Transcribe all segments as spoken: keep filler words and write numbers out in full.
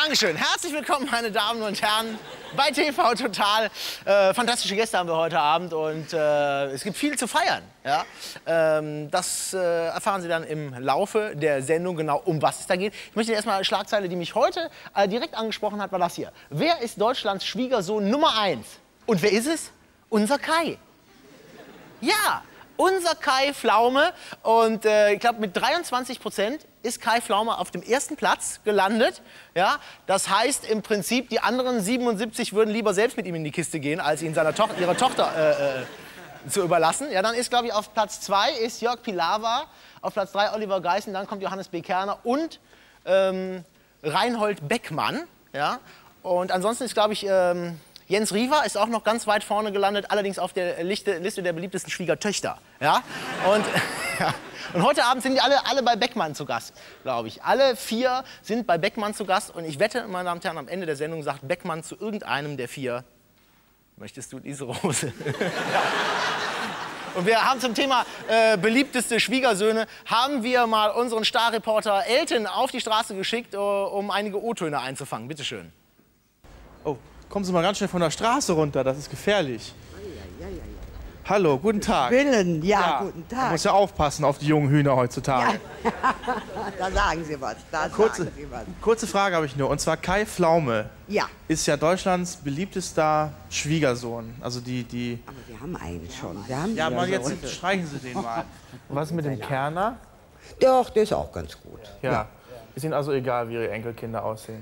Dankeschön. Herzlich willkommen, meine Damen und Herren, bei T V Total. Äh, fantastische Gäste haben wir heute Abend und äh, es gibt viel zu feiern. Ja? Ähm, das äh, erfahren Sie dann im Laufe der Sendung, genau um was es da geht. Ich möchte erstmal eine Schlagzeile, die mich heute äh, direkt angesprochen hat, war das hier. Wer ist Deutschlands Schwiegersohn Nummer eins? Und wer ist es? Unser Kai. Ja, unser Kai Pflaume. Und äh, ich glaube, mit dreiundzwanzig Prozent ist Kai Pflaume auf dem ersten Platz gelandet. Ja, das heißt im Prinzip, die anderen siebenundsiebzig würden lieber selbst mit ihm in die Kiste gehen, als ihn seiner to ihrer Tochter äh, äh, zu überlassen. Ja, dann ist, glaube ich, auf Platz zwei ist Jörg Pilawa, auf Platz drei Oliver Geißen, dann kommt Johannes B. Kerner und ähm, Reinhold Beckmann. Ja, und ansonsten ist, glaube ich, ähm, Jens Riewer ist auch noch ganz weit vorne gelandet, allerdings auf der Liste, Liste der beliebtesten Schwiegertöchter. Ja? Und, ja. Und heute Abend sind die alle, alle bei Beckmann zu Gast, glaube ich. Alle vier sind bei Beckmann zu Gast. Und ich wette, meine Damen und Herren, am Ende der Sendung sagt Beckmann zu irgendeinem der vier, möchtest du diese Rose? Ja. Und wir haben zum Thema äh, beliebteste Schwiegersöhne, haben wir mal unseren Starreporter Elton auf die Straße geschickt, uh, um einige O-Töne einzufangen. Bitte schön. Oh. Kommen Sie mal ganz schnell von der Straße runter, das ist gefährlich. Hallo, guten Tag. Willen, ja, ja, guten Tag. Man muss ja aufpassen auf die jungen Hühner heutzutage. Ja. Da sagen Sie was, da kurze, sagen Sie was. Kurze Frage habe ich nur, und zwar Kai Pflaume Ja. ist ja Deutschlands beliebtester Schwiegersohn. Also die, die Aber wir haben einen schon. Wir haben ja, mal jetzt Schwiegersohn. streichen Sie den mal. Und was ist mit dem Kerner? Doch, der ist auch ganz gut. Ja. ja. Ist Ihnen also egal, wie Ihre Enkelkinder aussehen?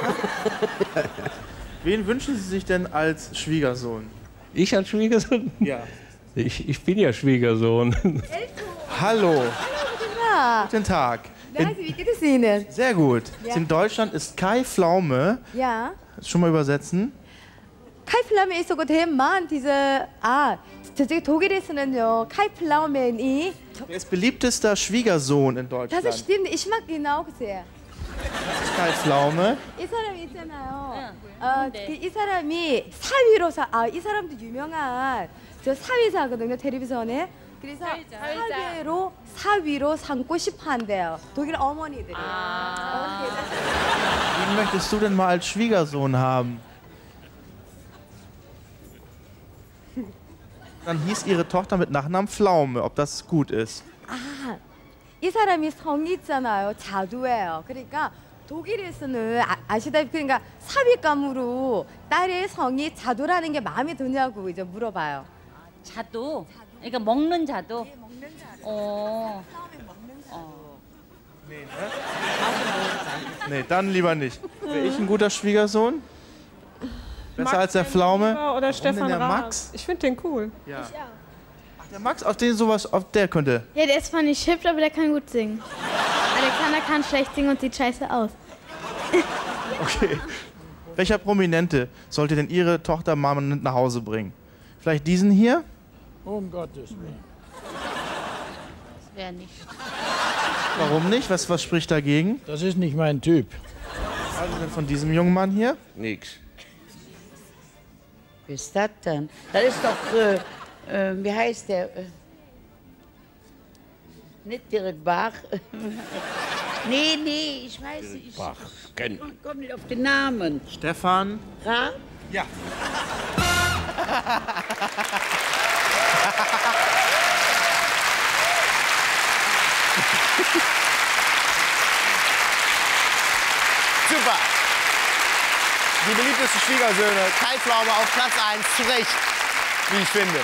Wen wünschen Sie sich denn als Schwiegersohn? Ich als Schwiegersohn? Ja. Ich, ich bin ja Schwiegersohn. Hallo. Guten Tag. Guten Tag. Danke, wie geht es Ihnen? Sehr gut. Ja. In Deutschland ist Kai Pflaume. Ja. Schon mal übersetzen? Kai Pflaume ist sogar 대만 diese 아 저기 독일에서는요 Kai Pflaume이 Wer ist beliebtester Schwiegersohn in Deutschland? das stimmt, ich mag ihn auch sehr. Das ist Kai Pflaume. 이 사람 있잖아요. 어, 그 이 사람이 사위로 사, 아, 이 사람도 유명한 저 사위사거든요, 텔레비전에. 그래서 사위로 사위로 삼고 싶어 한대요. 독일 어머니들이. 아. Wen möchtest du denn mal als Schwiegersohn haben? Dann hieß ihre Tochter mit Nachnamen Pflaume, ob das gut ist. 아, 이 사람이 성이 있잖아요. 자두예요. 그러니까 독일에서는 아, 아시다시피 그러니까 사위감으로 딸의 성이 자두라는 게 마음에 드냐고 이제 물어봐요. 자두? 그러니까 먹는 자두? 네, 먹는 자두. 어. 어. Nee, ne? Nee, dann lieber nicht. Wäre ich ein guter Schwiegersohn? Besser Max als der Pflaume? Oder Warum Stefan denn der Raab. Max? Ich finde den cool. Ja. Ach, der Max, auf den sowas, auf der könnte. Ja, der ist zwar nicht hübsch, aber der kann gut singen. Alexander kann schlecht singen und sieht scheiße aus. Okay. Welcher Prominente sollte denn Ihre Tochter mal nach Hause bringen? Vielleicht diesen hier? Um Gottes Willen. Das wäre nicht. Warum nicht? Was, was spricht dagegen? Das ist nicht mein Typ. Was halten Sie denn von diesem jungen Mann hier? Nix. Wie ist das denn? Das ist doch, äh, äh, wie heißt der? Äh, nicht Dirk Bach. nee, nee, ich weiß nicht. Ich Bach, kenn. komme nicht auf den Namen. Stefan? Raab? Ja. Super. Die beliebtesten Schwiegersöhne, Kai Pflaume auf Platz eins, zu Recht, wie ich finde.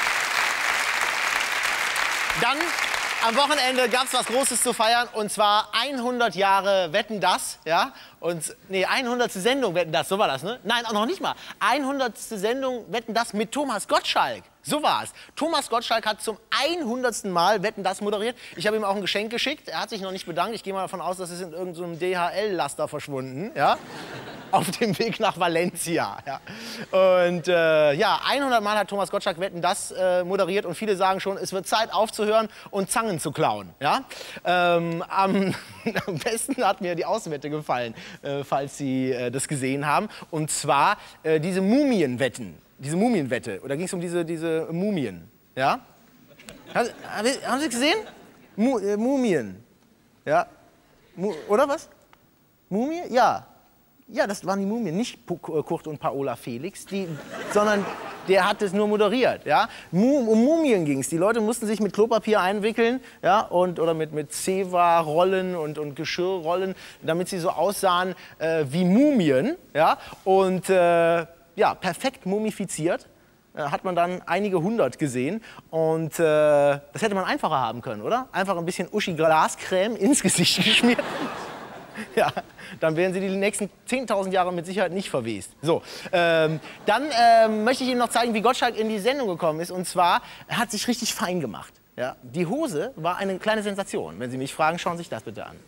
Dann am Wochenende gab es was Großes zu feiern, und zwar hundert Jahre Wetten, dass, ja? Und, nee, hundertste Sendung Wetten, dass, so war das, ne? Nein, auch noch nicht mal. hundertste Sendung Wetten, dass mit Thomas Gottschalk. So war es. Thomas Gottschalk hat zum hundertsten Mal Wetten, dass moderiert. Ich habe ihm auch ein Geschenk geschickt. Er hat sich noch nicht bedankt. Ich gehe mal davon aus, das ist in irgendeinem D H L-Laster verschwunden, ja? Auf dem Weg nach Valencia. Ja. Und äh, ja, hundert Mal hat Thomas Gottschalk Wetten, dass äh, moderiert, und viele sagen schon, es wird Zeit aufzuhören und Zangen zu klauen. Ja? Ähm, am, am besten hat mir die Auswette gefallen, äh, falls Sie äh, das gesehen haben. Und zwar äh, diese Mumienwetten. Diese Mumienwette. Oder ging es um diese, diese Mumien? Ja? Haben, haben Sie es gesehen? Mu, äh, Mumien. Ja? Mu, oder was? Mumie? Ja. Ja, das waren die Mumien, nicht Kurt und Paola Felix, die, sondern der hat es nur moderiert. Ja? Um Mumien ging es. Die Leute mussten sich mit Klopapier einwickeln, ja? und, oder mit, mit Zewa-Rollen und, und Geschirrrollen, damit sie so aussahen äh, wie Mumien. Ja? Und äh, ja, perfekt mumifiziert. Hat man dann einige hundert gesehen und äh, das hätte man einfacher haben können, oder? Einfach ein bisschen Uschi-Glascreme ins Gesicht geschmiert. Ja, dann wären sie die nächsten zehntausend Jahre mit Sicherheit nicht verwest. So, ähm, dann ähm, möchte ich Ihnen noch zeigen, wie Gottschalk in die Sendung gekommen ist. Und zwar, er hat sich richtig fein gemacht. Ja? Die Hose war eine kleine Sensation. Wenn Sie mich fragen, schauen Sie sich das bitte an.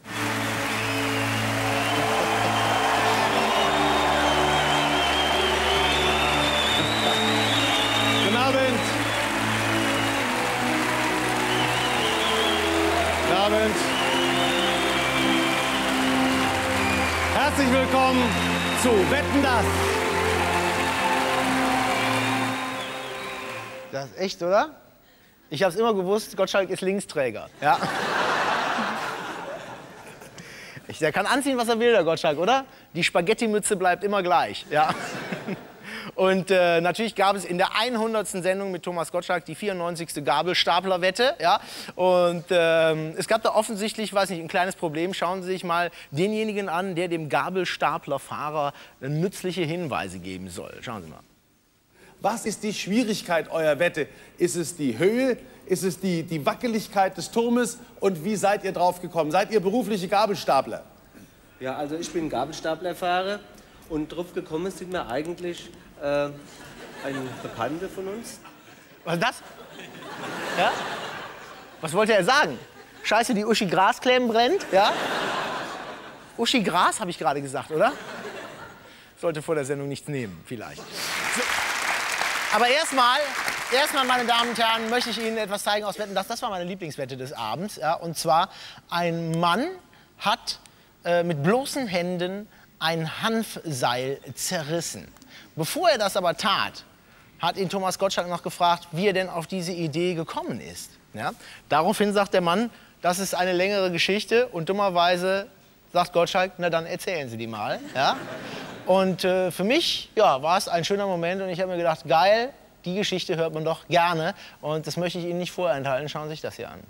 Guten Abend. Guten Abend. Herzlich willkommen zu Wetten, dass. Das ist echt, oder? Ich habe es immer gewusst, Gottschalk ist Linksträger. Ja. Ich, der kann anziehen, was er will, der Gottschalk, oder? Die Spaghetti-Mütze bleibt immer gleich. Ja. Und äh, natürlich gab es in der hundertsten Sendung mit Thomas Gottschalk die vierundneunzigste Gabelstaplerwette. Ja? Und ähm, es gab da offensichtlich, weiß nicht, ein kleines Problem. Schauen Sie sich mal denjenigen an, der dem Gabelstaplerfahrer nützliche Hinweise geben soll. Schauen Sie mal. Was ist die Schwierigkeit eurer Wette? Ist es die Höhe? Ist es die, die Wackeligkeit des Turmes? Und wie seid ihr drauf gekommen? Seid ihr berufliche Gabelstapler? Ja, also ich bin Gabelstaplerfahrer und drauf gekommen sind wir eigentlich äh, ein Bekannter von uns. Was ist das? Ja? Was wollte er sagen? Scheiße, die Uschi Grascreme brennt, ja? Uschi Gras, habe ich gerade gesagt, oder? Sollte vor der Sendung nichts nehmen, vielleicht. So. Aber erstmal, erstmal, meine Damen und Herren, möchte ich Ihnen etwas zeigen aus Wetten, dass das war meine Lieblingswette des Abends. Ja? Und zwar, ein Mann hat äh, mit bloßen Händen ein Hanfseil zerrissen. Bevor er das aber tat, hat ihn Thomas Gottschalk noch gefragt, wie er denn auf diese Idee gekommen ist. Ja? Daraufhin sagt der Mann, das ist eine längere Geschichte und dummerweise sagt Gottschalk, na dann erzählen Sie die mal. Ja? Und äh, für mich ja, war es ein schöner Moment und ich habe mir gedacht, geil, die Geschichte hört man doch gerne und das möchte ich Ihnen nicht vorenthalten. Schauen Sie sich das hier an.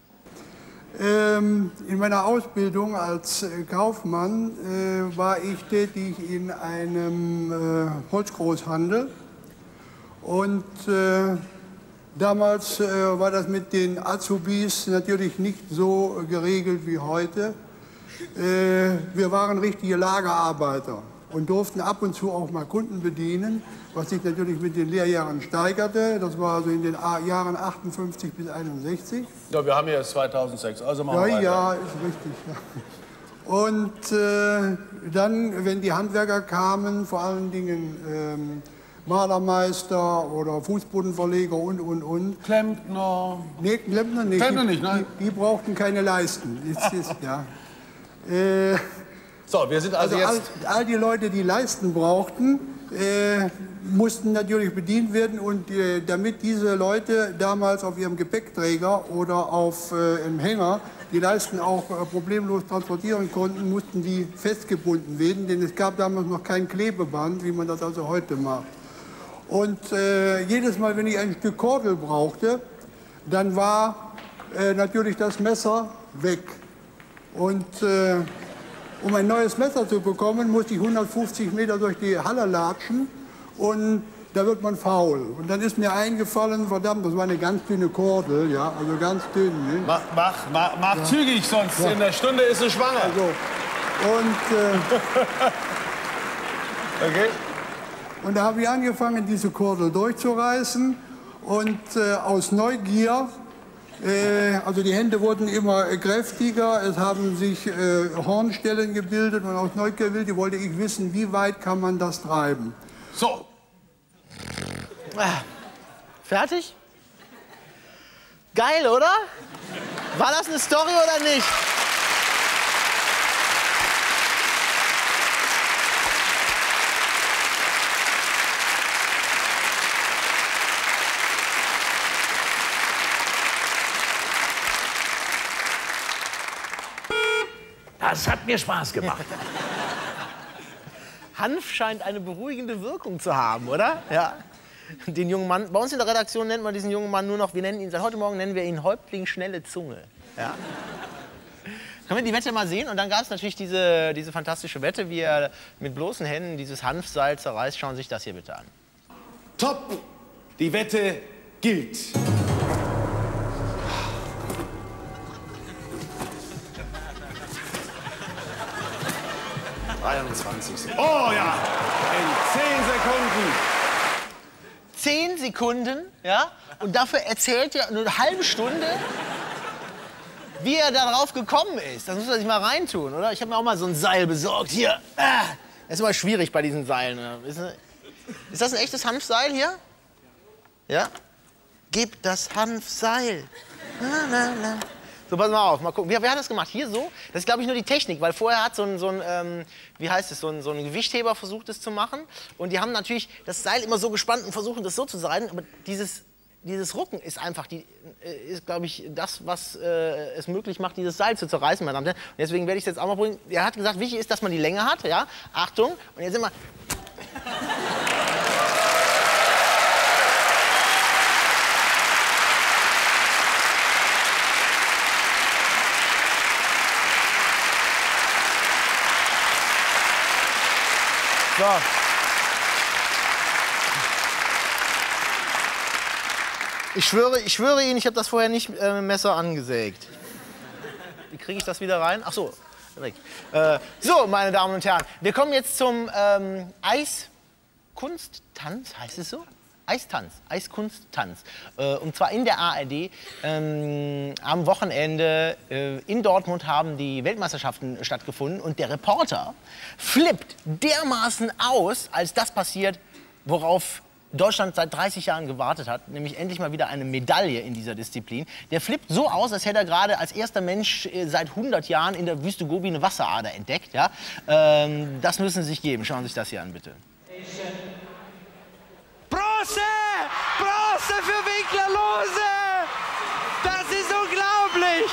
Ähm, in meiner Ausbildung als äh, Kaufmann äh, war ich tätig in einem äh, Holzgroßhandel und äh, damals äh, war das mit den Azubis natürlich nicht so geregelt wie heute. Äh, wir waren richtige Lagerarbeiter und durften ab und zu auch mal Kunden bedienen, was sich natürlich mit den Lehrjahren steigerte. Das war also in den Jahren achtundfünfzig bis einundsechzig. Ja, wir haben ja zweitausendsechs, also machen ja, wir weiter. Ja, ist richtig. Ja. Und äh, dann, wenn die Handwerker kamen, vor allen Dingen ähm, Malermeister oder Fußbodenverleger und, und, und. Klempner. Nee, Klempner nicht. Klempner nicht, nein. Die, die brauchten keine Leisten. Das ist, ja. äh, so, wir sind also, also jetzt... All, all die Leute, die Leisten brauchten, äh, mussten natürlich bedient werden. Und äh, damit diese Leute damals auf ihrem Gepäckträger oder auf äh, einem Hänger die Leisten auch äh, problemlos transportieren konnten, mussten die festgebunden werden. Denn es gab damals noch kein Klebeband, wie man das also heute macht. Und äh, jedes Mal, wenn ich ein Stück Kordel brauchte, dann war äh, natürlich das Messer weg. Und äh, um ein neues Messer zu bekommen, musste ich hundertfünfzig Meter durch die Halle latschen und da wird man faul. Und dann ist mir eingefallen, verdammt, das war eine ganz dünne Kordel, ja, also ganz dünn. Ne? Mach, mach, mach, mach ja. zügig, sonst ja. in der Stunde ist sie schwanger. Also, und, äh, okay. Und da habe ich angefangen, diese Kordel durchzureißen und äh, aus Neugier, äh, also die Hände wurden immer äh, kräftiger, es haben sich äh, Hornstellen gebildet und aus Neugier wollte ich wissen, wie weit kann man das treiben. So. Ah, fertig? Geil, oder? War das eine Story oder nicht? Das hat mir Spaß gemacht. Hanf scheint eine beruhigende Wirkung zu haben, oder? Ja. Den jungen Mann, bei uns in der Redaktion nennt man diesen jungen Mann nur noch, wir nennen ihn, seit heute Morgen nennen wir ihn Häuptling schnelle Zunge. Ja. Können wir die Wette mal sehen? Und dann gab es natürlich diese, diese fantastische Wette, wie er mit bloßen Händen dieses Hanfseil zerreißt. Schauen Sie sich das hier bitte an. Top! Die Wette gilt. dreiundzwanzig. Oh ja! In zehn Sekunden. Zehn Sekunden, ja? Und dafür erzählt er eine halbe Stunde, wie er darauf gekommen ist. Das muss man sich mal reintun, oder? Ich habe mir auch mal so ein Seil besorgt. Hier. Ah, das ist immer schwierig bei diesen Seilen. Ist das ein echtes Hanfseil hier? Ja? Gib das Hanfseil. Na, na, na. So, pass mal auf, mal gucken. Wer, wer hat das gemacht? Hier so? Das ist, glaube ich, nur die Technik, weil vorher hat so ein, so ein ähm, wie heißt es, so ein, so ein Gewichtheber versucht, das zu machen. Und die haben natürlich das Seil immer so gespannt und versuchen, das so zu sein. Aber dieses, dieses Rucken ist einfach, die, ist, glaube ich, das, was äh, es möglich macht, dieses Seil zu zerreißen, meine Damen und Herren. Und deswegen werde ich es jetzt auch mal bringen. Er hat gesagt, wichtig ist, dass man die Länge hat, ja? Achtung. Und jetzt sind wir... So. Ich schwöre, ich schwöre Ihnen, ich habe das vorher nicht äh, mit dem Messer angesägt. Wie kriege ich das wieder rein? Ach so, weg. Äh, so, meine Damen und Herren, wir kommen jetzt zum ähm, Eiskunsttanz, heißt es so? Eistanz, Eiskunsttanz. Äh, und zwar in der A R D. Ähm, am Wochenende äh, in Dortmund haben die Weltmeisterschaften stattgefunden und der Reporter flippt dermaßen aus, als das passiert, worauf Deutschland seit dreißig Jahren gewartet hat, nämlich endlich mal wieder eine Medaille in dieser Disziplin. Der flippt so aus, als hätte er gerade als erster Mensch äh, seit hundert Jahren in der Wüste Gobi eine Wasserader entdeckt. Ja? Ähm, das müssen Sie sich geben. Schauen Sie sich das hier an, bitte. Bronze! Bronze für Winkler Lose! Das ist unglaublich!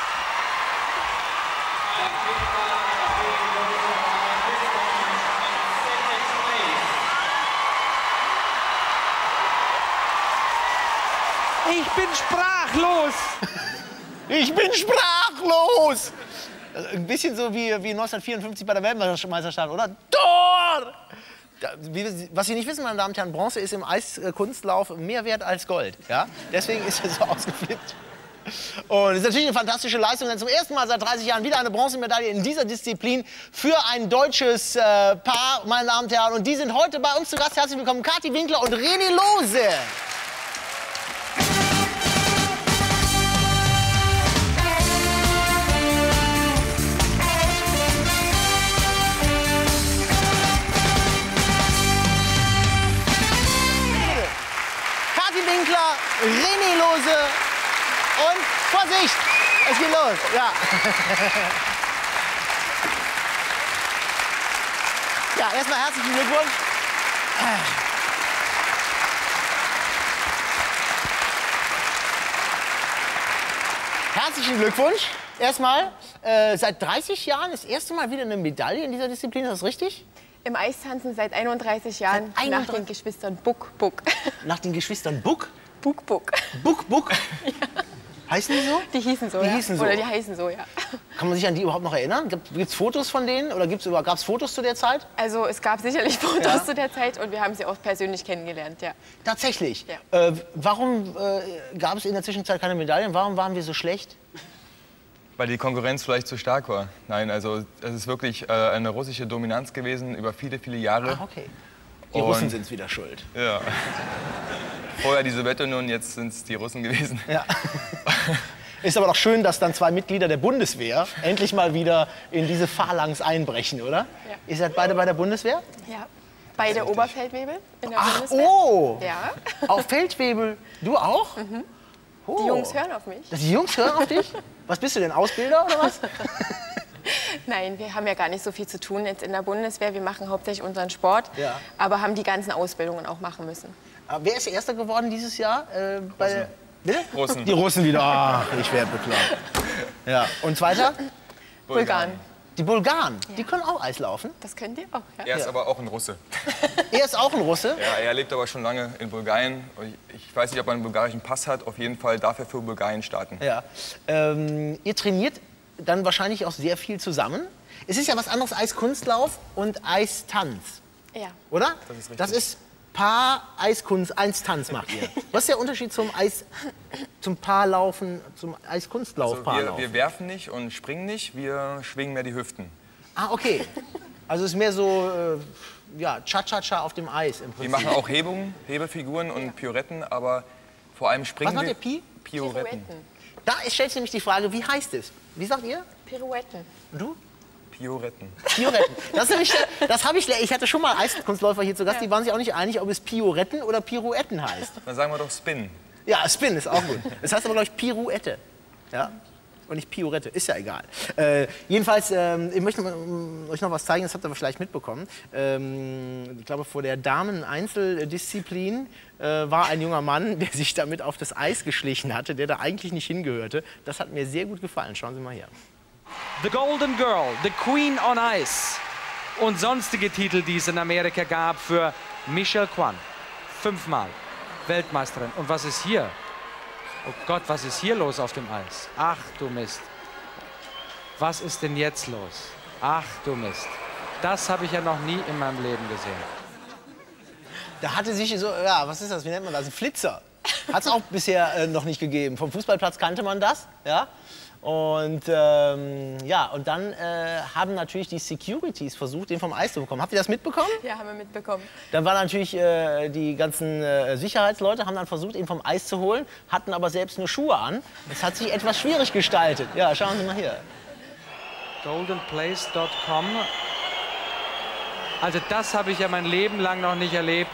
Ich bin sprachlos! Ich bin sprachlos! Ein bisschen so wie, wie neunzehnhundertvierundfünfzig bei der Weltmeisterschaft, oder? Tor! Was Sie nicht wissen, meine Damen und Herren, Bronze ist im Eiskunstlauf mehr wert als Gold. Ja? Deswegen ist er so ausgeflippt. Und es ist natürlich eine fantastische Leistung, denn zum ersten Mal seit dreißig Jahren wieder eine Bronzemedaille in dieser Disziplin für ein deutsches äh, Paar, meine Damen und Herren. Und die sind heute bei uns zu Gast. Herzlich willkommen, Kathi Winkler und René Lose. Winkler, René Lose und Vorsicht, es geht los. Ja, ja erstmal herzlichen Glückwunsch. Herzlichen Glückwunsch. Erstmal, äh, seit dreißig Jahren das erste Mal wieder eine Medaille in dieser Disziplin, ist das richtig? Im Eistanzen seit einunddreißig Jahren seit einunddreißig? Nach den Geschwistern Buck Buck. Nach den Geschwistern Buck? Buck Buck. Buck Buck? Ja. Heißen die so? Die hießen so, die ja. Hießen so. Oder die heißen so, ja. Kann man sich an die überhaupt noch erinnern? Gibt es Fotos von denen oder gab es Fotos zu der Zeit? Also es gab sicherlich Fotos ja. zu der Zeit und wir haben sie auch persönlich kennengelernt, ja. Tatsächlich? Ja. Äh, warum äh, gab es in der Zwischenzeit keine Medaillen? Warum waren wir so schlecht? Weil die Konkurrenz vielleicht zu stark war. Nein, also es ist wirklich äh, eine russische Dominanz gewesen über viele, viele Jahre. Ah, okay. Die Russen sind es wieder schuld. Ja. Vorher die Sowjetunion, jetzt sind es die Russen gewesen. Ja. Ist aber doch schön, dass dann zwei Mitglieder der Bundeswehr endlich mal wieder in diese Phalanx einbrechen, oder? Ja. Ihr seid beide bei der Bundeswehr? Ja. Beide Oberfeldwebel in der Ach, Bundeswehr. Oh! Ja. Auch Feldwebel. Du auch? Mhm. Oh. Die Jungs hören auf mich. Die Jungs hören auf dich? Was bist du denn, Ausbilder oder was? Nein, wir haben ja gar nicht so viel zu tun jetzt in der Bundeswehr. Wir machen hauptsächlich unseren Sport, ja. aber haben die ganzen Ausbildungen auch machen müssen. Aber wer ist Erster geworden dieses Jahr? Äh, bei Russen. Russen. Die Russen wieder. Ach, ich werde beklagt. Ja. Und Zweiter? Bulgaren. Die Bulgaren, Ja. die können auch Eislaufen. Das könnt ihr auch, ja. Er ist aber auch ein Russe. Er ist auch ein Russe? Ja, er lebt aber schon lange in Bulgarien. Ich weiß nicht, ob er einen bulgarischen Pass hat. Auf jeden Fall darf er für Bulgarien starten. Ja. Ähm, ihr trainiert dann wahrscheinlich auch sehr viel zusammen. Es ist ja was anderes, Eiskunstlauf und Eistanz, Ja. oder? Das ist richtig. Das ist Paar-Eiskunst, Eistanz macht ihr. Was ist der Unterschied zum Eis, zum Paarlaufen, zum Eiskunstlauf, Also wir, Paarlaufen? wir werfen nicht und springen nicht, wir schwingen mehr die Hüften. Ah, okay. Also es ist mehr so, äh, ja, Cha-Cha-Cha auf dem Eis im Prinzip. Wir machen auch Hebungen, Hebefiguren und Pirouetten, aber vor allem springen Was macht wir... ihr, Pi? Pirouetten. Da stellt sich nämlich die Frage, wie heißt es? Wie sagt ihr? Pirouetten. Und du? Pirouetten. Pirouetten. Das, ist nämlich, das habe ich, ich hatte schon mal Eiskunstläufer hier zu Gast, die waren sich auch nicht einig, ob es Pirouetten oder Pirouetten heißt. Dann sagen wir doch Spin. Ja, Spin ist auch gut. Das heißt aber, glaube ich, Pirouette. Ja? Und nicht Pirouette, ist ja egal. Äh, jedenfalls, ähm, ich möchte euch noch was zeigen, das habt ihr vielleicht mitbekommen. Ähm, ich glaube, vor der Damen-Einzeldisziplin äh, war ein junger Mann, der sich damit auf das Eis geschlichen hatte, der da eigentlich nicht hingehörte. Das hat mir sehr gut gefallen. Schauen Sie mal her. The Golden Girl, The Queen on Ice und sonstige Titel, die es in Amerika gab für Michelle Kwan. Fünfmal Weltmeisterin. Und was ist hier? Oh Gott, was ist hier los auf dem Eis? Ach du Mist. Was ist denn jetzt los? Ach du Mist. Das habe ich ja noch nie in meinem Leben gesehen. Da hatte sich so, ja, was ist das, wie nennt man das? Ein Flitzer. Hat es auch bisher äh, noch nicht gegeben. Vom Fußballplatz kannte man das, ja. Und ähm, ja, und dann äh, haben natürlich die Securities versucht, den vom Eis zu bekommen. Habt ihr das mitbekommen? Ja, haben wir mitbekommen. Dann waren natürlich äh, die ganzen äh, Sicherheitsleute, haben dann versucht, ihn vom Eis zu holen, hatten aber selbst nur Schuhe an. Das hat sich etwas schwierig gestaltet. Ja, schauen Sie mal hier. golden place dot com. Also das habe ich ja mein Leben lang noch nicht erlebt.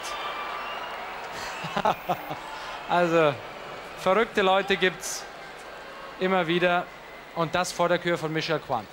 Also verrückte Leute gibt's immer wieder. Und das vor der Kür von Michelle Kwan.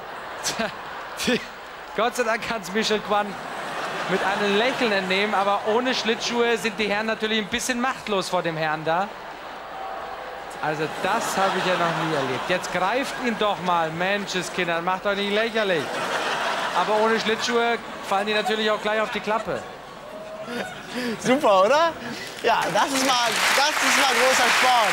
Gott sei Dank kann es Michelle Kwan mit einem Lächeln entnehmen, aber ohne Schlittschuhe sind die Herren natürlich ein bisschen machtlos vor dem Herrn da. Also das habe ich ja noch nie erlebt. Jetzt greift ihn doch mal, Menschenskinder, macht doch nicht lächerlich. Aber ohne Schlittschuhe fallen die natürlich auch gleich auf die Klappe. Super, oder? Ja, das ist mal, das ist mal großer Sport.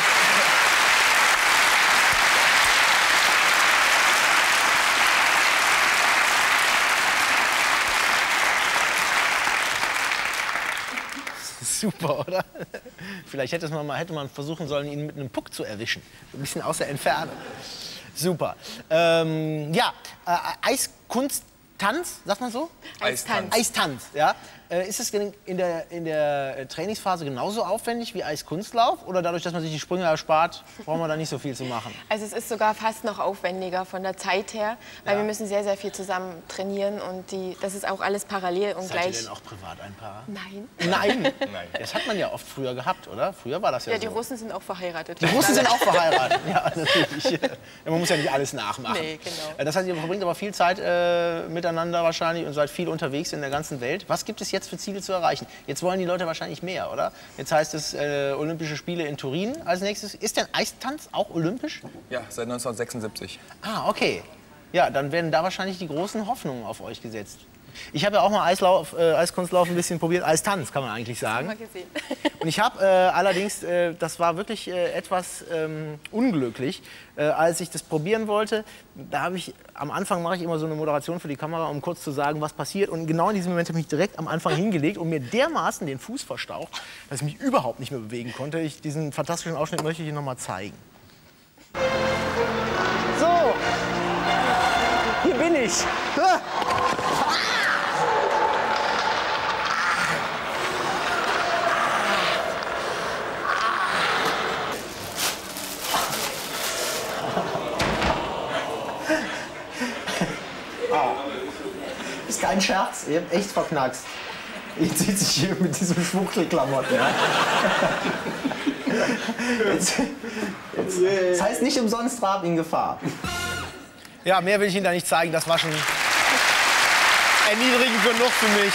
Super, oder? Vielleicht hätte man, mal, hätte man versuchen sollen, ihn mit einem Puck zu erwischen. Ein bisschen aus der Entfernung. Super. Ähm, ja, äh, Eiskunsttanz, sagt man so? Eistanz. Eistanz, ja. Äh, ist es denn in der, in der Trainingsphase genauso aufwendig wie Eiskunstlauf? Oder dadurch, dass man sich die Sprünge erspart, brauchen wir da nicht so viel zu machen? Also es ist sogar fast noch aufwendiger von der Zeit her, weil Ja. wir müssen sehr, sehr viel zusammen trainieren und die, das ist auch alles parallel und Seid ihr gleich. denn auch privat ein Paar? Nein. Nein. Nein. Das hat man ja oft früher gehabt, oder? Früher war das ja, Ja, die so. Russen sind auch verheiratet. Die Russen sind auch verheiratet. Ja, natürlich. Ja, man muss ja nicht alles nachmachen. Nee, genau. Äh, Das heißt, ihr verbringt aber viel Zeit äh, miteinander wahrscheinlich und seid viel unterwegs in der ganzen Welt. Was gibt es jetzt für Ziele zu erreichen? Jetzt wollen die Leute wahrscheinlich mehr, oder? Jetzt heißt es äh, Olympische Spiele in Turin als nächstes. Ist denn Eistanz auch olympisch? Ja, seit neunzehnhundertsechsundsiebzig. Ah, okay. Ja, dann werden da wahrscheinlich die großen Hoffnungen auf euch gesetzt. Ich habe ja auch mal Eislauf, äh, Eiskunstlauf ein bisschen probiert, Eistanz kann man eigentlich sagen. Mal gesehen. Und ich habe äh, allerdings, äh, das war wirklich äh, etwas ähm, unglücklich, äh, als ich das probieren wollte. Da habe ich, am Anfang mache ich immer so eine Moderation für die Kamera, um kurz zu sagen, was passiert. Und genau in diesem Moment habe ich mich direkt am Anfang hingelegt und mir dermaßen den Fuß verstaucht, dass ich mich überhaupt nicht mehr bewegen konnte. Ich, diesen fantastischen Ausschnitt möchte ich Ihnen noch mal zeigen. So, hier bin ich. Ah. Ist kein Scherz, ihr habt echt verknackst. Jetzt sitze ich hier mit diesen Schwuchtelklamotten. Ja? Jetzt, jetzt, das heißt nicht umsonst Trab in Gefahr. Ja, mehr will ich Ihnen da nicht zeigen. Das war schon erniedrigend genug für mich.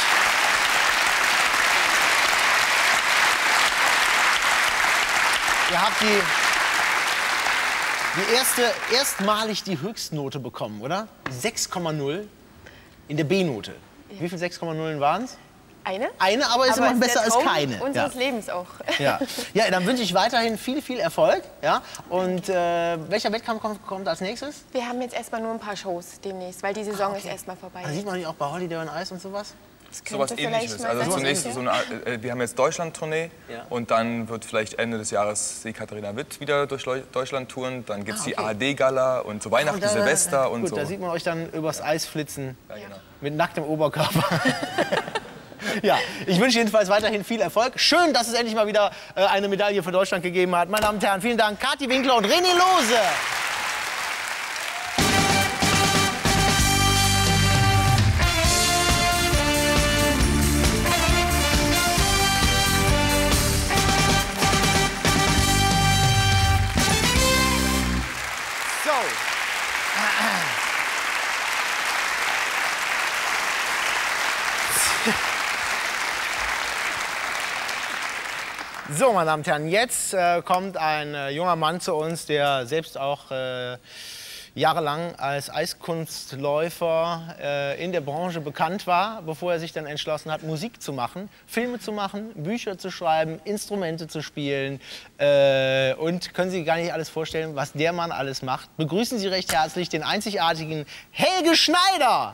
Ihr habt die, die erste, erstmalig die Höchstnote bekommen, oder? sechs Komma null in der B-Note. Wie viele sechs Komma null waren es? Eine. Eine, aber ist aber immer ist besser der als Traum keine. unseres Ja. Lebens auch. Ja. Ja, dann wünsche ich weiterhin viel, viel Erfolg. Ja? Und äh, welcher Wettkampf kommt, kommt als nächstes? Wir haben jetzt erstmal nur ein paar Shows demnächst, weil die Saison Ah, okay. ist erstmal vorbei. Da sieht man nicht auch bei Holiday on Ice und sowas? Das Sowas könnte Ähnliches. vielleicht mal Also sein. zunächst so eine, äh, wir haben jetzt Deutschland-Tournee Ja. und dann wird vielleicht Ende des Jahres die Katharina Witt wieder durch Leu- Deutschland touren. Dann gibt es Ah, okay. die A R D-Gala und so Weihnachten, Ah, da- da- Silvester und gut, so. da sieht man euch dann übers Eis flitzen. Ja, genau. Mit nacktem Oberkörper. Ja, ich wünsche jedenfalls weiterhin viel Erfolg. Schön, dass es endlich mal wieder äh, eine Medaille für Deutschland gegeben hat. Meine Damen und Herren, vielen Dank, Kathi Winkler und René Lose. So. So, meine Damen und Herren, jetzt äh, kommt ein äh, junger Mann zu uns, der selbst auch äh, jahrelang als Eiskunstläufer äh, in der Branche bekannt war, bevor er sich dann entschlossen hat, Musik zu machen, Filme zu machen, Bücher zu schreiben, Instrumente zu spielen. Äh, und können Sie gar nicht alles vorstellen, was der Mann alles macht. Begrüßen Sie recht herzlich den einzigartigen Helge Schneider.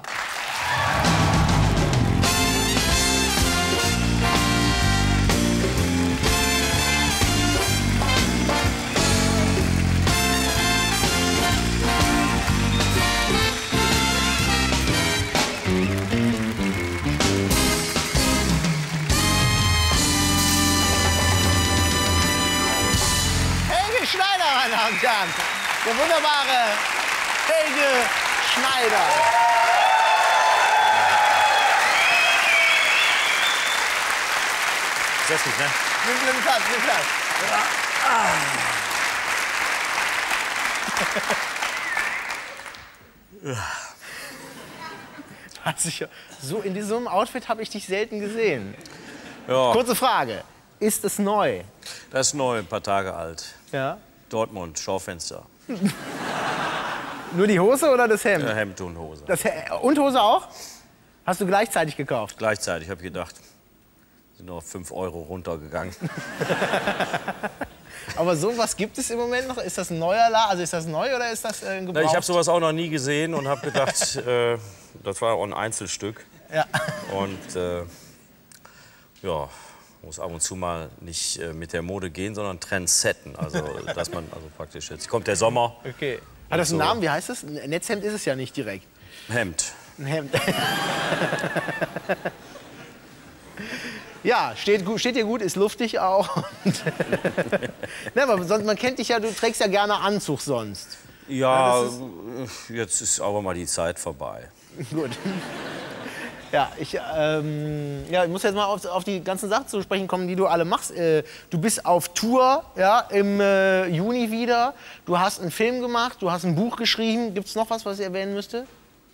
Helge Schneider, meine Damen und Herren. Der wunderbare Helge Schneider. Setz dich, ne? Nimm nimm Platz, nimm Platz. Ja. Hat sich ja- So in diesem Outfit habe ich dich selten gesehen. Ja. Kurze Frage. Ist es neu? Das ist neu, ein paar Tage alt. Ja. Dortmund, Schaufenster. Nur die Hose oder das Hemd? Ja, Hemd und Hose. Das He und Hose auch? Hast du gleichzeitig gekauft? Gleichzeitig, habe ich gedacht, sind noch fünf Euro runtergegangen. Aber sowas gibt es im Moment noch? Ist das ein neuer Laden? Also ist das neu oder ist das äh, ein Na, Gebrauch? ich habe sowas auch noch nie gesehen und habe gedacht, äh, das war auch ein Einzelstück. Ja. Und äh, ja, muss ab und zu mal nicht äh, mit der Mode gehen, sondern Trends setten. Also, dass man also praktisch jetzt kommt der Sommer. Okay. Hat das einen so. Namen? Wie heißt das? Ein Netzhemd ist es ja nicht direkt. Hemd. Ein Hemd. Ja, steht, gut, steht dir gut, ist luftig auch. Ne, aber sonst, man kennt dich ja, du trägst ja gerne Anzug sonst. Ja, Ja, das jetzt ist aber mal die Zeit vorbei. Gut. Ja, ich, ähm, ja, ich muss jetzt mal auf, auf die ganzen Sachen zu sprechen kommen, die du alle machst. Äh, du bist auf Tour, ja, im äh, Juni wieder. Du hast einen Film gemacht, du hast ein Buch geschrieben. Gibt es noch was, was ich erwähnen müsste?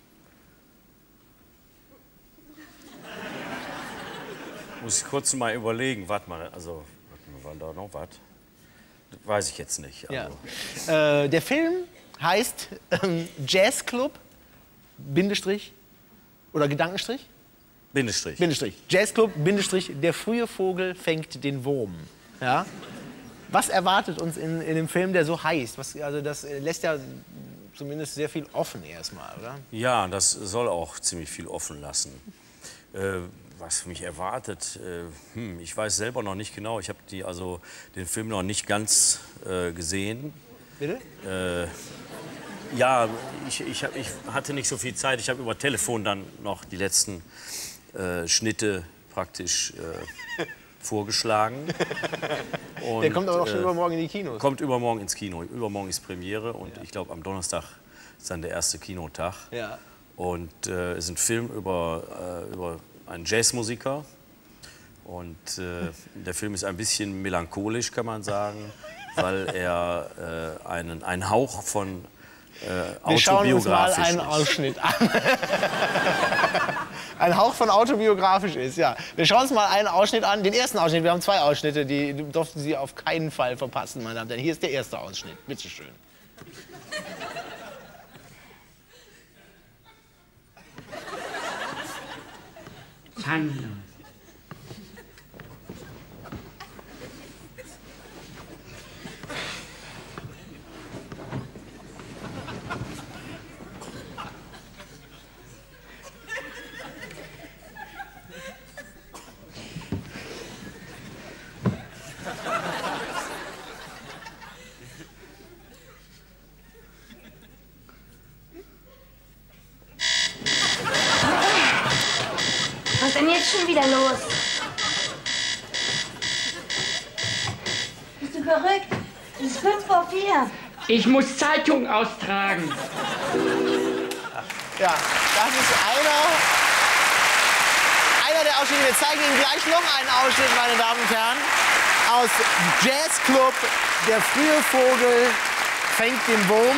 Muss ich kurz mal überlegen. Warte mal, also war da noch was? Weiß ich jetzt nicht. Also. Ja. Äh, der Film heißt ähm, Jazzclub, Bindestrich oder Gedankenstrich? Bindestrich. Bindestrich. Jazzclub, Bindestrich, der frühe Vogel fängt den Wurm. Ja? Was erwartet uns in, in dem Film, der so heißt? Was, also das lässt ja zumindest sehr viel offen erstmal, oder? Ja, das soll auch ziemlich viel offen lassen. Äh, was mich erwartet, äh, hm, ich weiß selber noch nicht genau. Ich habe die also den Film noch nicht ganz äh, gesehen. Bitte? Äh, ja, ich, ich, hab, ich hatte nicht so viel Zeit. Ich habe über Telefon dann noch die letzten äh, Schnitte praktisch äh, vorgeschlagen. Und, Der kommt aber auch schon äh, übermorgen in die Kinos. Kommt übermorgen ins Kino. Übermorgen ist Premiere und ja. Ich glaube am Donnerstag ist dann der erste Kinotag. Ja. Und äh, es ist ein Film über, äh, über einen Jazzmusiker. Und äh, der Film ist ein bisschen melancholisch, kann man sagen, weil er äh, einen, einen Hauch von äh, Wir schauen uns mal autobiografisch einen ist. Ausschnitt an. Ein Hauch von autobiografisch ist, ja. Wir schauen uns mal einen Ausschnitt an, den ersten Ausschnitt. Wir haben zwei Ausschnitte, die durften Sie auf keinen Fall verpassen, meine Damen und Herren. Hier ist der erste Ausschnitt. Bitte schön. Zahnlos. Was ist denn jetzt schon wieder los? Bist du verrückt? Es ist fünf vor vier. Ich muss Zeitung austragen. Ja, das ist einer, einer der Ausschnitte. Wir zeigen Ihnen gleich noch einen Ausschnitt, meine Damen und Herren, aus Jazzclub. Der frühe Vogel fängt den Wurm.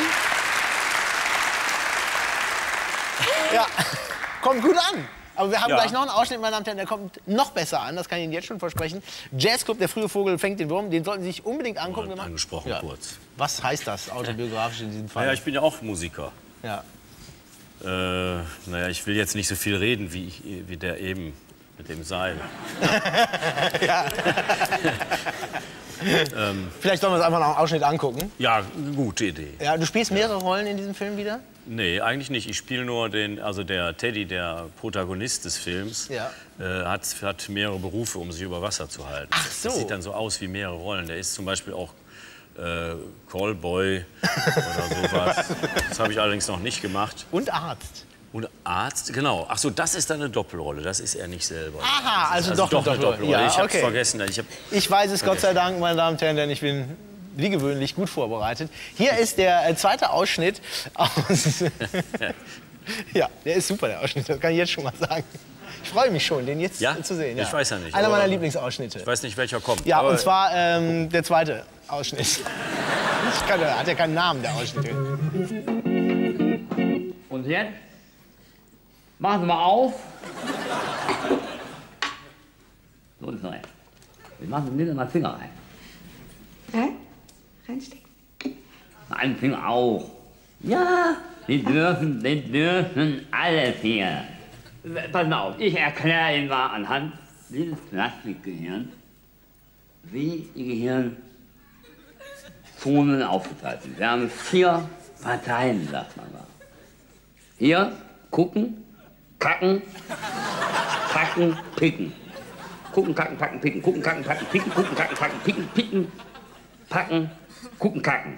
Ja, kommt gut an. Aber wir haben Ja. gleich noch einen Ausschnitt, meine Damen und Herren, der kommt noch besser an. Das kann ich Ihnen jetzt schon versprechen. Jazzclub, der frühe Vogel fängt den Wurm. Den sollten Sie sich unbedingt angucken. Wir machen- Angesprochen Ja. kurz. Was heißt das autobiografisch in diesem Fall? Ja, ich bin ja auch Musiker. Ja. Äh, naja, ich will jetzt nicht so viel reden wie, ich, wie der eben mit dem Seil. Ja. ähm, Vielleicht sollen wir uns einfach noch einen Ausschnitt angucken. ja, eine gute Idee. Ja, du spielst mehrere Rollen in diesem Film wieder? Nee, eigentlich nicht. Ich spiele nur den, also der Teddy, der Protagonist des Films, Ja. äh, hat, hat mehrere Berufe, um sich über Wasser zu halten. Ach so. Das sieht dann so aus wie mehrere Rollen. Der ist zum Beispiel auch äh, Callboy oder sowas. Das habe ich allerdings noch nicht gemacht. Und Arzt. Und Arzt, genau. Ach so, das ist dann eine Doppelrolle. Das ist er nicht selber. Aha, Das ist also doch eine eine Doppelrolle. Ja, ich habe okay. vergessen. Ich, hab Ich weiß es Gott sei Dank, meine Damen und Herren, denn ich bin wie gewöhnlich gut vorbereitet. Hier ist der äh, zweite Ausschnitt aus... Ja, der ist super, der Ausschnitt, das kann ich jetzt schon mal sagen. Ich freue mich schon, den jetzt Ja? zu sehen. Ich weiß ja nicht, Einer aber- meiner Lieblingsausschnitte. ich weiß nicht, welcher kommt. Ja, aber und zwar ähm, der zweite Ausschnitt. Ich kann, hat ja keinen Namen, der Ausschnitt. Und jetzt? Machen Sie mal auf. So ist rein. Jetzt machen Sie mir mal Finger rein. Hä? Reinstecken. Einen Finger auch. Ja, Sie dürfen, Sie dürfen alle Finger. Pass mal auf, ich erkläre Ihnen mal anhand dieses Plastikgehirns, wie Ihr Gehirn Zonen aufgeteilt sind. Wir haben vier Parteien, sagt man mal. Hier, gucken, kacken, packen, picken. Gucken, kacken, packen, picken, gucken, kacken, packen, picken, gucken, kacken, packen, picken, picken, packen, gucken, kacken.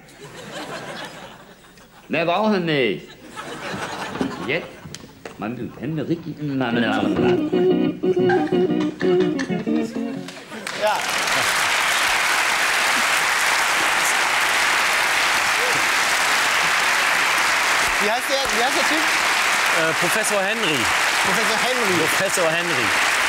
Mehr brauchen wir nicht. Jetzt man die Hände richtig ineinander. Ja. Wie heißt der, wie heißt der Typ? Äh, Professor Henry. Professor Henry. Professor Henry.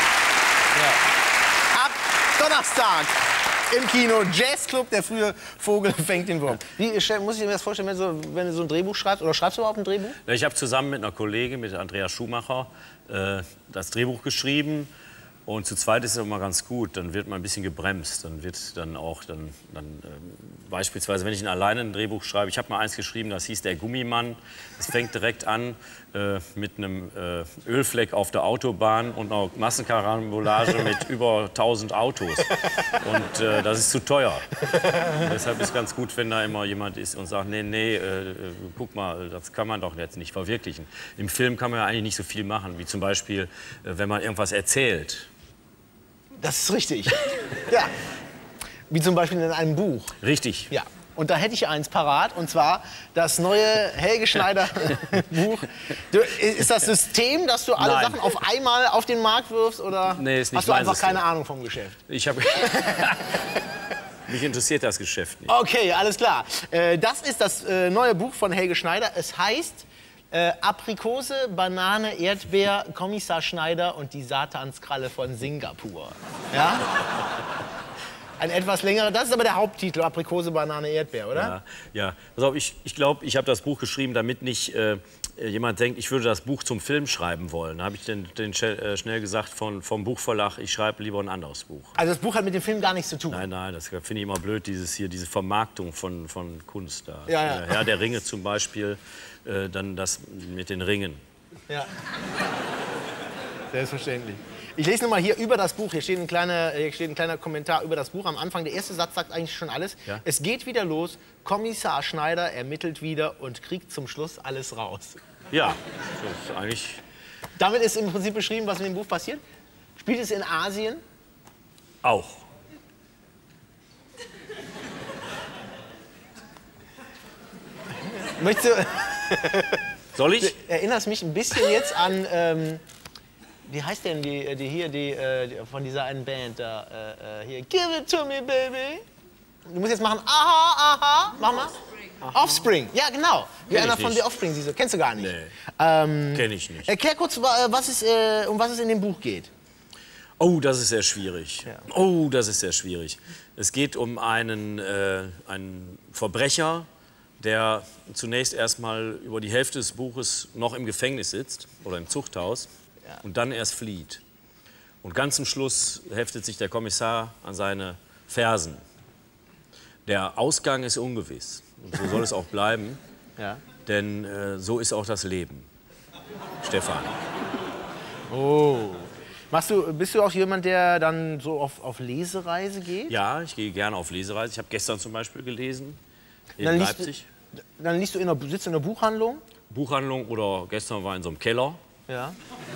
Ab Donnerstag im Kino Jazzclub, der frühe Vogel fängt den Wurm. Wie stell- muss ich mir das vorstellen, wenn, so, wenn du so ein Drehbuch schreibst? Oder schreibst du überhaupt ein Drehbuch? Ich habe zusammen mit einer Kollegin, mit Andrea Schumacher, äh, das Drehbuch geschrieben. Und zu zweit ist es immer ganz gut. Dann wird man ein bisschen gebremst. Dann wird dann auch, dann, dann, äh, beispielsweise, wenn ich ein alleine ein Drehbuch schreibe, ich habe mal eins geschrieben, das hieß Der Gummimann. Es fängt direkt an äh, mit einem äh, Ölfleck auf der Autobahn und einer Massenkarambolage mit über tausend Autos. Und äh, das ist zu teuer. Und deshalb ist es ganz gut, wenn da immer jemand ist und sagt, nee, nee, äh, äh, guck mal, das kann man doch jetzt nicht verwirklichen. Im Film kann man ja eigentlich nicht so viel machen, wie zum Beispiel, äh, wenn man irgendwas erzählt. Das ist richtig. Ja. Wie zum Beispiel in einem Buch. Richtig. Ja. Und da hätte ich eins parat, und zwar das neue Helge Schneider Buch. Du, ist das System, dass du alle Nein. Sachen auf einmal auf den Markt wirfst, oder Nee, ist nicht hast du mein einfach System. keine Ahnung vom Geschäft? Ich habe mich interessiert das Geschäft nicht. Okay, alles klar. Äh, das ist das äh, neue Buch von Helge Schneider. Es heißt äh, Aprikose, Banane, Erdbeer, Kommissar Schneider und die Satanskralle von Singapur. Ja? Ein etwas längerer, das ist aber der Haupttitel, Aprikose, Banane, Erdbeer, oder? Ja, ja. Pass auf, ich ich glaube, ich habe das Buch geschrieben, damit nicht äh, äh, jemand denkt, ich würde das Buch zum Film schreiben wollen. Da habe ich den, den äh, schnell gesagt von, vom Buchverlag, ich schreibe lieber ein anderes Buch. Also das Buch hat mit dem Film gar nichts zu tun? Nein, nein, das finde ich immer blöd, dieses hier, diese Vermarktung von, von Kunst da. Ja, ja. Äh, Herr der Ringe zum Beispiel, äh, dann das mit den Ringen. Ja. Selbstverständlich. Ich lese nochmal hier über das Buch. Hier steht, ein kleiner, hier steht ein kleiner Kommentar über das Buch am Anfang. Der erste Satz sagt eigentlich schon alles. Ja? Es geht wieder los. Kommissar Schneider ermittelt wieder und kriegt zum Schluss alles raus. Ja, das ist eigentlich... Damit ist im Prinzip beschrieben, was in dem Buch passiert. Spielt es in Asien? Auch. Möchtest du... Soll ich? Du erinnerst mich ein bisschen jetzt an... Ähm, wie heißt denn die, die hier, die, die von dieser einen Band da, äh, hier, Give it to me, baby. Du musst jetzt machen, aha, aha, mach mal. Offspring. Offspring, ja genau. Wie Kenn einer ich von nicht. The Offspring, diese, kennst du gar nicht? Nee, ähm, kenn ich nicht. Erklär kurz, was es, äh, um was es in dem Buch geht. Oh, das ist sehr schwierig. Ja. Oh, das ist sehr schwierig. Es geht um einen, äh, einen Verbrecher, der zunächst erstmal über die Hälfte des Buches noch im Gefängnis sitzt oder im Zuchthaus. Ja. Und dann erst flieht. Und ganz zum Schluss heftet sich der Kommissar an seine Fersen. Der Ausgang ist ungewiss. Und so soll es auch bleiben. Ja. Denn äh, so ist auch das Leben. Stefan. Oh. Machst du, bist du auch jemand, der dann so auf, auf Lesereise geht? Ja, ich gehe gerne auf Lesereise. Ich habe gestern zum Beispiel gelesen in dann Leipzig. Du, dann liest du in der, sitzt du in der Buchhandlung? Buchhandlung oder gestern war in so einem Keller. Ja.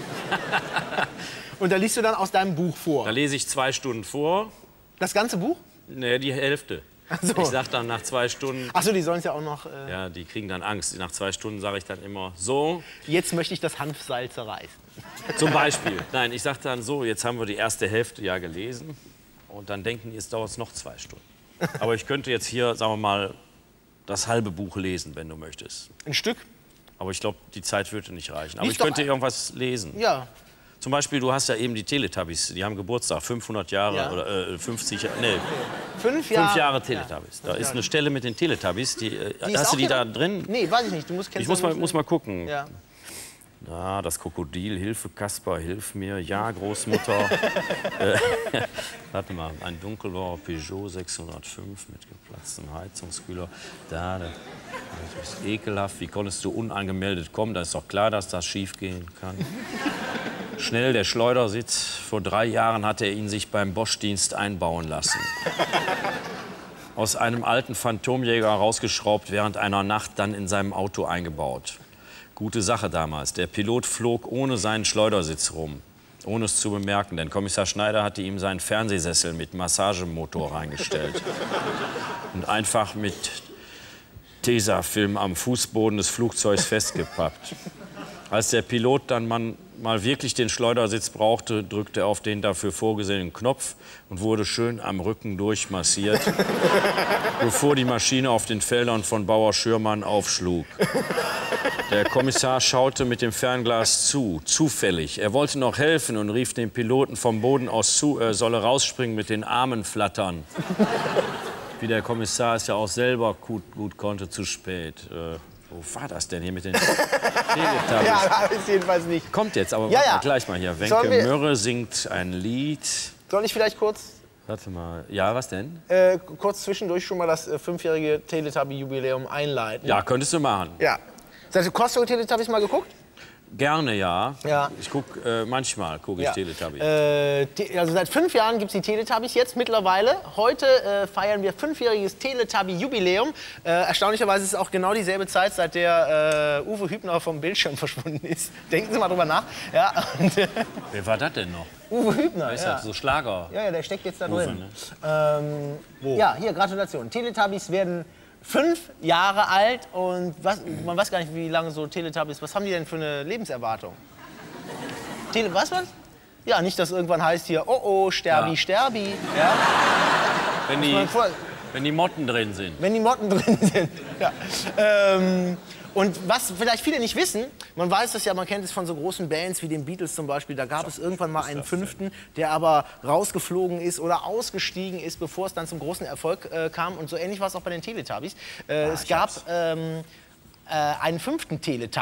Und da liest du dann aus deinem Buch vor? Da lese ich zwei Stunden vor. Das ganze Buch? Nee, die Hälfte. Ach so. Ich sag dann nach zwei Stunden... Ach so, die sollen es ja auch noch... Äh ja, die kriegen dann Angst. Nach zwei Stunden sage ich dann immer so... Jetzt möchte ich das Hanfseil zerreißen. Zum Beispiel. Nein, ich sage dann so, jetzt haben wir die erste Hälfte ja gelesen. Und dann denken die, es dauert noch zwei Stunden. Aber ich könnte jetzt hier, sagen wir mal, das halbe Buch lesen, wenn du möchtest. Ein Stück? Aber ich glaube, die Zeit würde nicht reichen. Aber Lies ich könnte doch irgendwas lesen. Ja. Zum Beispiel, du hast ja eben die Teletubbies, die haben Geburtstag, fünfhundert Jahre Ja. oder äh, fünfzig Jahre, nee, Fünf Jahre, fünf Jahre Teletubbies. Ja. Da ist eine Stelle mit den Teletubbies, die, äh, Die ist hast auch du die hier da drin? drin? Nee, weiß ich nicht. Du musst Ich muss mal, muss mal gucken. Ja. Ja, das Krokodil, Hilfe Kasper, hilf mir, ja Großmutter. äh, warte mal, ein dunkelblauer Peugeot sechshundertfünf mit geplatztem Heizungskühler. Da, das ist ekelhaft. Wie konntest du unangemeldet kommen? Da ist doch klar, dass das schief gehen kann. Schnell, der Schleudersitz. Vor drei Jahren hat er ihn sich beim Bosch-Dienst einbauen lassen. Aus einem alten Phantomjäger rausgeschraubt, während einer Nacht dann in seinem Auto eingebaut. Gute Sache damals. Der Pilot flog ohne seinen Schleudersitz rum, ohne es zu bemerken, denn Kommissar Schneider hatte ihm seinen Fernsehsessel mit Massagemotor reingestellt und einfach mit Tesafilm am Fußboden des Flugzeugs festgepappt. Als der Pilot dann man, mal wirklich den Schleudersitz brauchte, drückte er auf den dafür vorgesehenen Knopf und wurde schön am Rücken durchmassiert, bevor die Maschine auf den Feldern von Bauer Schürmann aufschlug. Der Kommissar schaute mit dem Fernglas zu, zufällig. Er wollte noch helfen und rief dem Piloten vom Boden aus zu, er solle rausspringen, mit den Armen flattern. Wie der Kommissar es ja auch selber gut, gut konnte, zu spät. Äh, wo war das denn hier mit den Teletubbies? Ja, ist jedenfalls nicht. Kommt jetzt, aber Ja, ja. gleich mal hier. Sollen Wenke wir- Mürre singt ein Lied. Soll ich vielleicht kurz, Warte mal. Ja, was denn? äh, kurz zwischendurch schon mal das äh, fünfjährige Teletubby-Jubiläum einleiten? Ja, könntest du machen. Ja. Hast du Costco Teletubbies mal geguckt? Gerne, ja. Ja. Ich guck, äh, manchmal gucke ich Ja. Teletubbies. Äh, te- also seit fünf Jahren gibt es die Teletubbies jetzt mittlerweile. Heute äh, feiern wir fünfjähriges Teletubby-Jubiläum. Äh, erstaunlicherweise ist es auch genau dieselbe Zeit, seit der äh, Uwe Hübner vom Bildschirm verschwunden ist. Denken Sie mal drüber nach. Ja, und, äh, Wer war das denn noch? Uwe Hübner. Wer ist ja. das? So Schlager. Ja, ja, der steckt jetzt da Uwe, drin. ne? Ähm, Wo? Ja, hier, Gratulation. Teletubbies werden fünf Jahre alt und was, man weiß gar nicht, wie lange so Teletubbies, was haben die denn für eine Lebenserwartung? Tele, was, was? Ja, nicht, dass irgendwann heißt hier, oh oh, Sterbi, Ja. Sterbi. Ja? Wenn Muss die, man vor- wenn die Motten drin sind. Wenn die Motten drin sind. Ja. Ähm, und was vielleicht viele nicht wissen, man weiß das ja, man kennt es von so großen Bands wie den Beatles zum Beispiel, da gab es irgendwann mal einen fünften, der aber rausgeflogen ist oder ausgestiegen ist, bevor es dann zum großen Erfolg äh, kam. Und so ähnlich war es auch bei den Teletubbies. Äh, es gab ähm, äh, einen fünften Teletubby.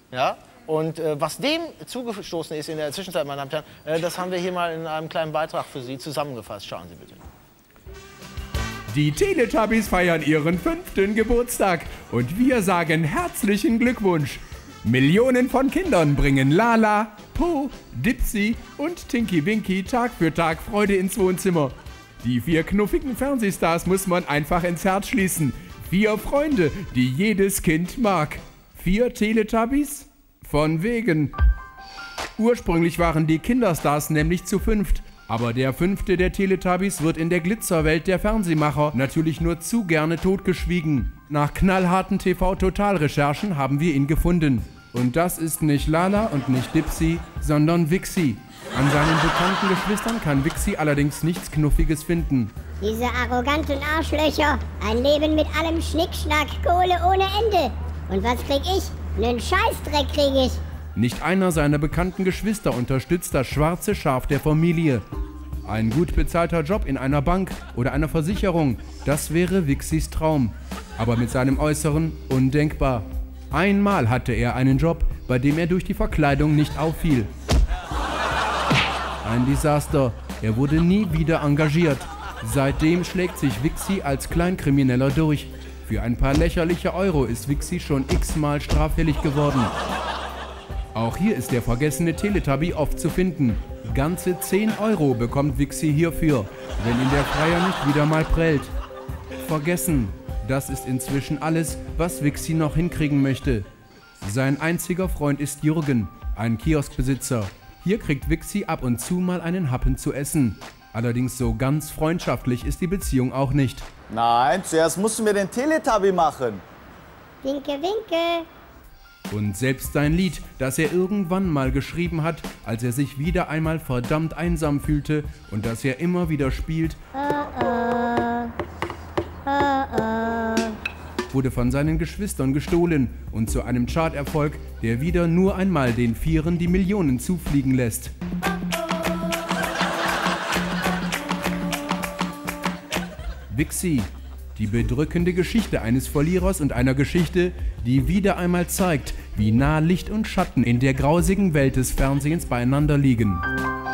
Ja? Und äh, was dem zugestoßen ist in der Zwischenzeit, meine Damen und Herren, äh, das haben wir hier mal in einem kleinen Beitrag für Sie zusammengefasst. Schauen Sie bitte. Die Teletubbies feiern ihren fünften Geburtstag und wir sagen herzlichen Glückwunsch. Millionen von Kindern bringen Lala, Po, Dipsy und Tinky Winky Tag für Tag Freude ins Wohnzimmer. Die vier knuffigen Fernsehstars muss man einfach ins Herz schließen. Vier Freunde, die jedes Kind mag. Vier Teletubbies? Von wegen. Ursprünglich waren die Kinderstars nämlich zu fünft. Aber der fünfte der Teletubbies wird in der Glitzerwelt der Fernsehmacher natürlich nur zu gerne totgeschwiegen. Nach knallharten T V-Totalrecherchen haben wir ihn gefunden. Und das ist nicht Lala und nicht Dipsy, sondern Wixi. An seinen bekannten Geschwistern kann Wixi allerdings nichts Knuffiges finden. Diese arroganten Arschlöcher. Ein Leben mit allem Schnickschnack, Kohle ohne Ende. Und was krieg ich? Nen Scheißdreck krieg ich. Nicht einer seiner bekannten Geschwister unterstützt das schwarze Schaf der Familie. Ein gut bezahlter Job in einer Bank oder einer Versicherung, das wäre Wixis Traum. Aber mit seinem Äußeren undenkbar. Einmal hatte er einen Job, bei dem er durch die Verkleidung nicht auffiel. Ein Desaster. Er wurde nie wieder engagiert. Seitdem schlägt sich Wixi als Kleinkrimineller durch. Für ein paar lächerliche Euro ist Wixi schon x-mal straffällig geworden. Auch hier ist der vergessene Teletubby oft zu finden. Ganze zehn Euro bekommt Wixi hierfür, wenn ihn der Freier nicht wieder mal prellt. Vergessen, das ist inzwischen alles, was Wixi noch hinkriegen möchte. Sein einziger Freund ist Jürgen, ein Kioskbesitzer. Hier kriegt Wixi ab und zu mal einen Happen zu essen. Allerdings so ganz freundschaftlich ist die Beziehung auch nicht. Nein, zuerst mussten wir den Teletubby machen. Winke, winke. Und selbst sein Lied, das er irgendwann mal geschrieben hat, als er sich wieder einmal verdammt einsam fühlte und das er immer wieder spielt, Oh, oh. Oh, oh. wurde von seinen Geschwistern gestohlen und zu einem Charterfolg, der wieder nur einmal den Vieren die Millionen zufliegen lässt. Wixi, die bedrückende Geschichte eines Verlierers und einer Geschichte, die wieder einmal zeigt, wie nah Licht und Schatten in der grausigen Welt des Fernsehens beieinander liegen.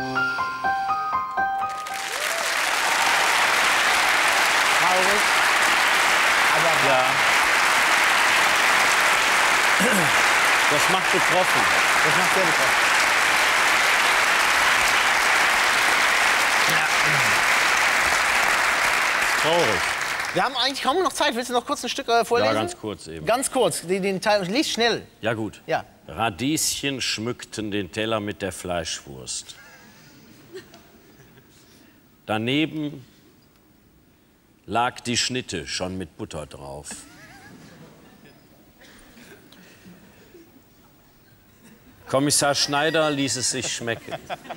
Traurig, aber ja. Das macht betroffen. Das macht sehr betroffen. Traurig. Wir haben eigentlich kaum noch Zeit. Willst du noch kurz ein Stück äh, vorlesen? Ja, ganz kurz eben. Ganz kurz, den, den Teil. Lies schnell. Ja, gut. Ja. Radieschen schmückten den Teller mit der Fleischwurst. Daneben lag die Schnitte schon mit Butter drauf. Kommissar Schneider ließ es sich schmecken.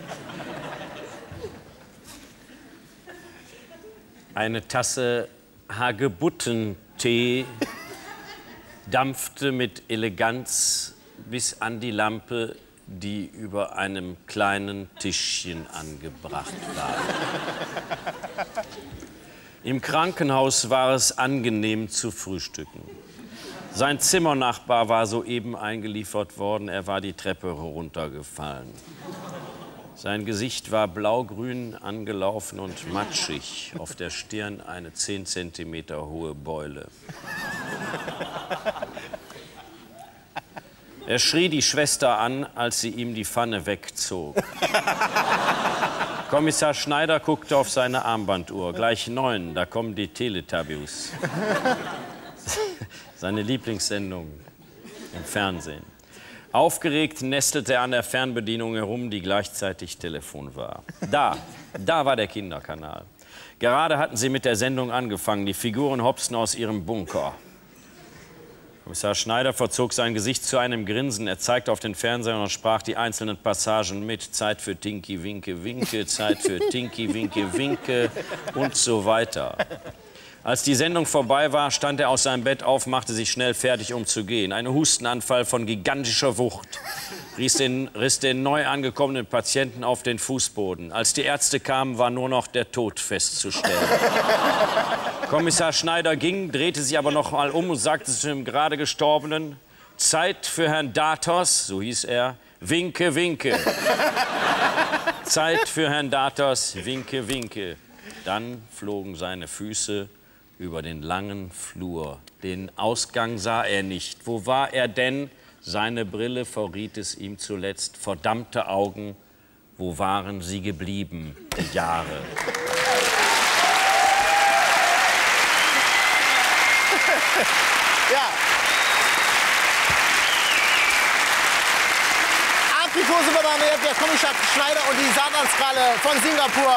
Eine Tasse Hagebuttentee dampfte mit Eleganz bis an die Lampe, die über einem kleinen Tischchen angebracht war. Im Krankenhaus war es angenehm zu frühstücken. Sein Zimmernachbar war soeben eingeliefert worden, er war die Treppe heruntergefallen. Sein Gesicht war blaugrün angelaufen und matschig, auf der Stirn eine zehn Zentimeter hohe Beule. Er schrie die Schwester an, als sie ihm die Pfanne wegzog. Kommissar Schneider guckte auf seine Armbanduhr. Gleich neun, da kommen die Teletubbies. Seine Lieblingssendung im Fernsehen. Aufgeregt nestelte er an der Fernbedienung herum, die gleichzeitig Telefon war. Da, da war der Kinderkanal. Gerade hatten sie mit der Sendung angefangen. Die Figuren hopsten aus ihrem Bunker. Kommissar Schneider verzog sein Gesicht zu einem Grinsen. Er zeigte auf den Fernseher und sprach die einzelnen Passagen mit. Zeit für Tinky Winke Winke, Zeit für Tinky Winke Winke und so weiter. Als die Sendung vorbei war, stand er aus seinem Bett auf, machte sich schnell fertig, um zu gehen. Ein Hustenanfall von gigantischer Wucht riss den, riss den neu angekommenen Patienten auf den Fußboden. Als die Ärzte kamen, war nur noch der Tod festzustellen. Kommissar Schneider ging, drehte sich aber noch mal um und sagte zu dem gerade Gestorbenen: Zeit für Herrn Datos, so hieß er, winke, winke. Zeit für Herrn Datos, winke, winke. Dann flogen seine Füße über den langen Flur. Den Ausgang sah er nicht. Wo war er denn? Seine Brille verriet es ihm zuletzt. Verdammte Augen, wo waren sie geblieben, die Jahre? Ja. Aprikot-Superman, der Kommissar Schneider und die Satanskralle von Singapur.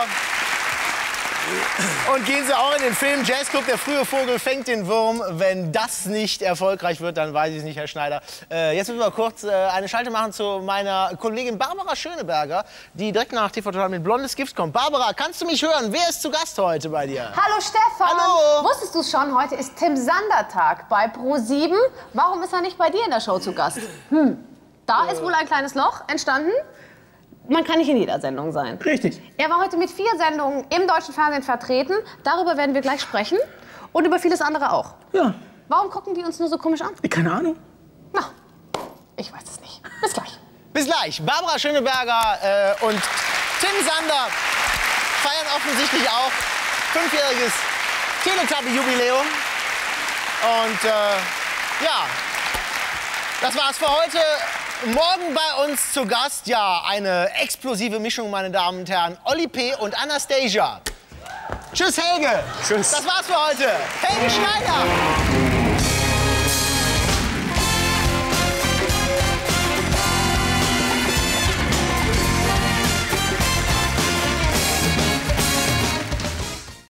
Und gehen Sie auch in den Film Jazzclub, der frühe Vogel fängt den Wurm. Wenn das nicht erfolgreich wird, dann weiß ich es nicht, Herr Schneider. Äh, jetzt müssen wir kurz äh, eine Schalte machen zu meiner Kollegin Barbara Schöneberger, die direkt nach T V Total mit Blondes Gift kommt. Barbara, kannst du mich hören? Wer ist zu Gast heute bei dir? Hallo Stefan! Hallo! Wusstest du schon, heute ist Tim Sander-Tag bei Pro sieben. Warum ist er nicht bei dir in der Show zu Gast? Hm. Da ist wohl ein kleines Loch entstanden. Man kann nicht in jeder Sendung sein. Richtig. Er war heute mit vier Sendungen im deutschen Fernsehen vertreten. Darüber werden wir gleich sprechen. Und über vieles andere auch. Ja. Warum gucken die uns nur so komisch an? Keine Ahnung. Na, ich weiß es nicht. Bis gleich. Bis gleich. Barbara Schöneberger äh, und Tim Sander feiern offensichtlich auch fünfjähriges Teletubby-Jubiläum. Und äh, ja, das war's für heute. Morgen bei uns zu Gast, ja, eine explosive Mischung, meine Damen und Herren. Olli P. und Anastasia. Tschüss, Helge. Tschüss. Das war's für heute. Helge Schneider.